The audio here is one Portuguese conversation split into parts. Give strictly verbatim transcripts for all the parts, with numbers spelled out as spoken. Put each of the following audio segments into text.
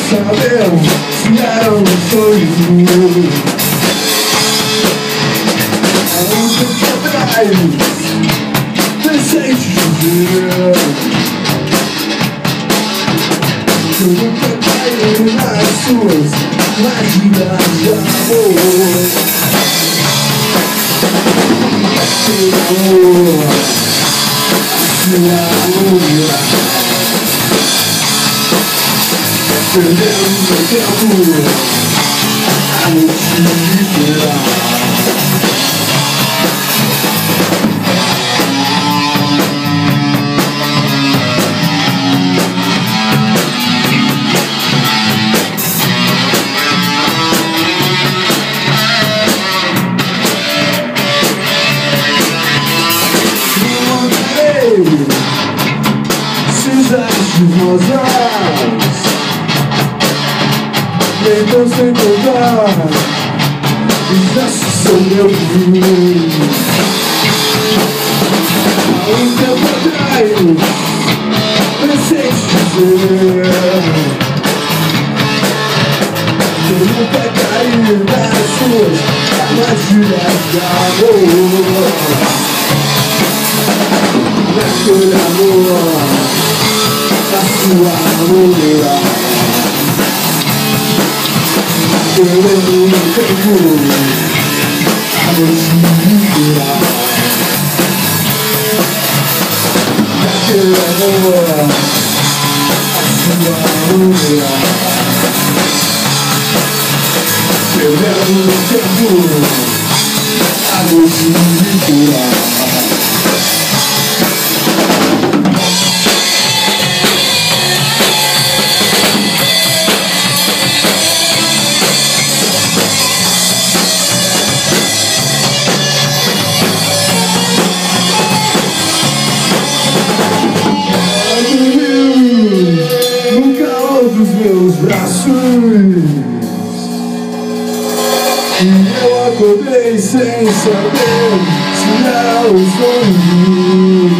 sabemos se era um sonho. Há um tempo atrás pensei te dizer que eu nunca caí nas suas máquinas de amor. Seu amor, seu amor, perdendo meu tempo a não te liberar. Cidades rosas, então sem contar, os versos são meu fim. Há um tempo atrás, pensei te dizer que eu nunca caí nas suas armadilhas de amor. Naquele amor, a sua harmonia, perdendo o tempo a não te liberar. Naquele amor, a sua harmonia, perdendo o tempo a não te liberar. Dos meus braços, e eu acordei sem saber se era um sonho.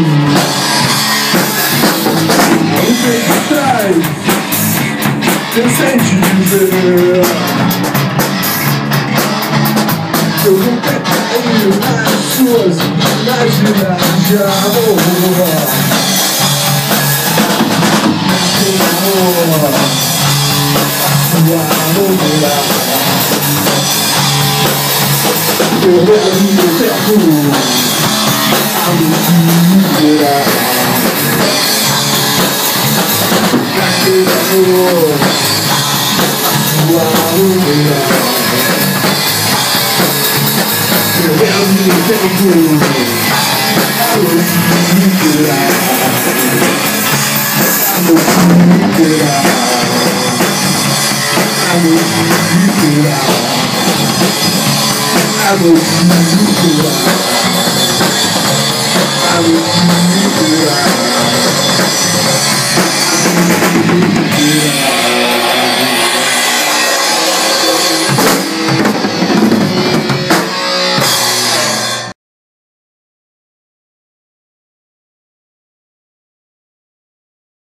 Há um tempo atrás pensei te dizer que eu nunca caí nas suas armadilhas de amor. Sua harmonia, perdendo meu tempo a não te liberar. Naquele amor, sua harmonia, perdendo meu tempo a não te liberar. A não te liberar. I will keep it out. I will keep it out.